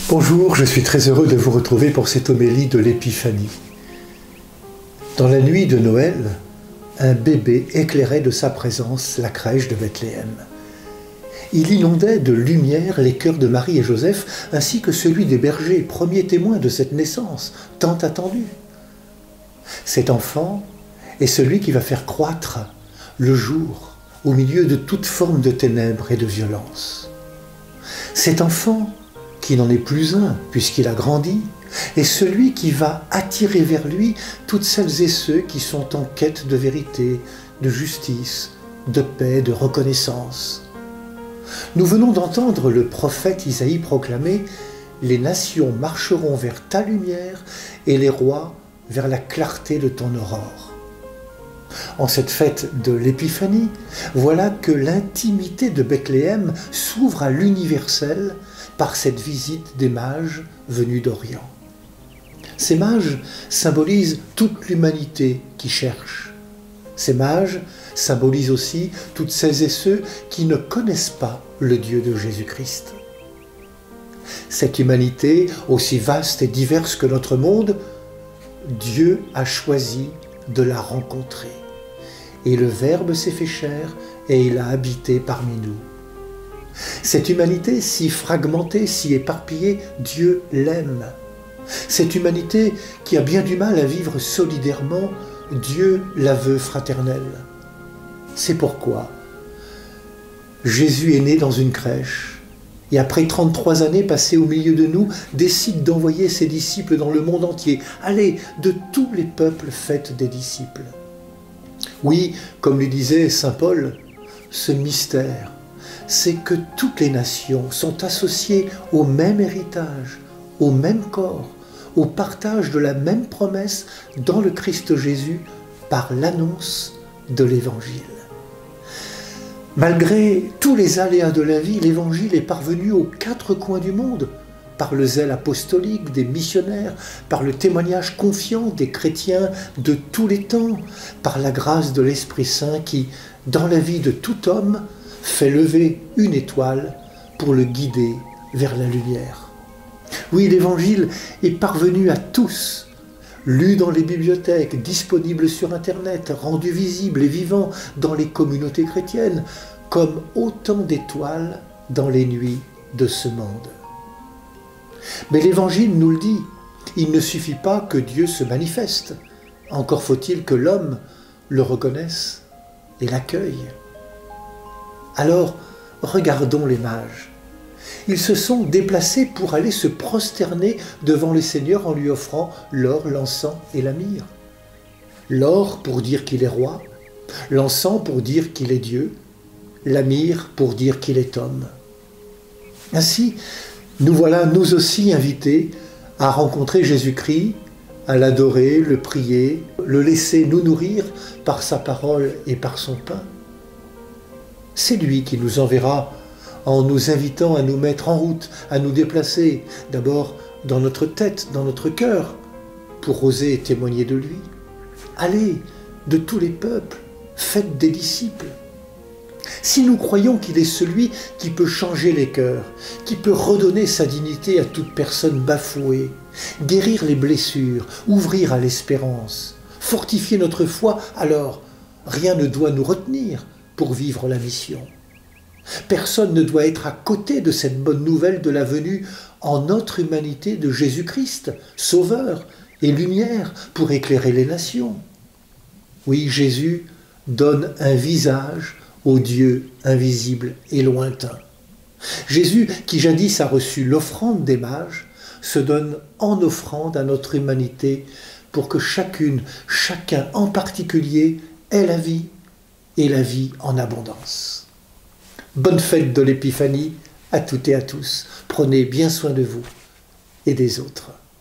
Bonjour, je suis très heureux de vous retrouver pour cette homélie de l'Épiphanie. Dans la nuit de Noël, un bébé éclairait de sa présence la crèche de Bethléem. Il inondait de lumière les cœurs de Marie et Joseph, ainsi que celui des bergers, premiers témoins de cette naissance tant attendue. Cet enfant est celui qui va faire croître le jour au milieu de toute forme de ténèbres et de violence. Cet enfant, qui n'en est plus un puisqu'il a grandi, est celui qui va attirer vers lui toutes celles et ceux qui sont en quête de vérité, de justice, de paix, de reconnaissance. Nous venons d'entendre le prophète Isaïe proclamer « Les nations marcheront vers ta lumière et les rois vers la clarté de ton aurore ». En cette fête de l'Épiphanie, voilà que l'intimité de Bethléem s'ouvre à l'universel par cette visite des mages venus d'Orient. Ces mages symbolisent toute l'humanité qui cherche. Ces mages symbolisent aussi toutes celles et ceux qui ne connaissent pas le Dieu de Jésus-Christ. Cette humanité, aussi vaste et diverse que notre monde, Dieu a choisi de la rencontrer. Et le Verbe s'est fait chair et il a habité parmi nous. Cette humanité si fragmentée, si éparpillée, Dieu l'aime. Cette humanité qui a bien du mal à vivre solidairement, Dieu la veut fraternelle. C'est pourquoi Jésus est né dans une crèche et après 33 années passées au milieu de nous, décide d'envoyer ses disciples dans le monde entier. Allez, de tous les peuples, faites des disciples. Oui, comme lui disait saint Paul, ce mystère, c'est que toutes les nations sont associées au même héritage, au même corps, au partage de la même promesse dans le Christ Jésus par l'annonce de l'Évangile. Malgré tous les aléas de la vie, l'Évangile est parvenu aux quatre coins du monde, par le zèle apostolique des missionnaires, par le témoignage confiant des chrétiens de tous les temps, par la grâce de l'Esprit Saint qui, dans la vie de tout homme, fait lever une étoile pour le guider vers la lumière. Oui, l'Évangile est parvenu à tous, lu dans les bibliothèques, disponible sur Internet, rendu visible et vivant dans les communautés chrétiennes, comme autant d'étoiles dans les nuits de ce monde. Mais l'Évangile nous le dit, il ne suffit pas que Dieu se manifeste, encore faut-il que l'homme le reconnaisse et l'accueille. Alors, regardons les mages. Ils se sont déplacés pour aller se prosterner devant le Seigneur en lui offrant l'or, l'encens et la myrrhe. L'or pour dire qu'il est roi, l'encens pour dire qu'il est Dieu, la myrrhe pour dire qu'il est homme. Ainsi, nous voilà nous aussi invités à rencontrer Jésus-Christ, à l'adorer, le prier, le laisser nous nourrir par sa parole et par son pain. C'est lui qui nous enverra en nous invitant à nous mettre en route, à nous déplacer, d'abord dans notre tête, dans notre cœur, pour oser témoigner de lui. Allez, de tous les peuples, faites des disciples. Si nous croyons qu'il est celui qui peut changer les cœurs, qui peut redonner sa dignité à toute personne bafouée, guérir les blessures, ouvrir à l'espérance, fortifier notre foi, alors rien ne doit nous retenir pour vivre la mission. Personne ne doit être à côté de cette bonne nouvelle de la venue en notre humanité de Jésus-Christ, Sauveur et lumière pour éclairer les nations. Oui, Jésus donne un visage au Dieu invisible et lointain. Jésus, qui jadis a reçu l'offrande des mages, se donne en offrande à notre humanité pour que chacune, chacun en particulier, ait la vie et la vie en abondance. Bonne fête de l'Épiphanie à toutes et à tous. Prenez bien soin de vous et des autres.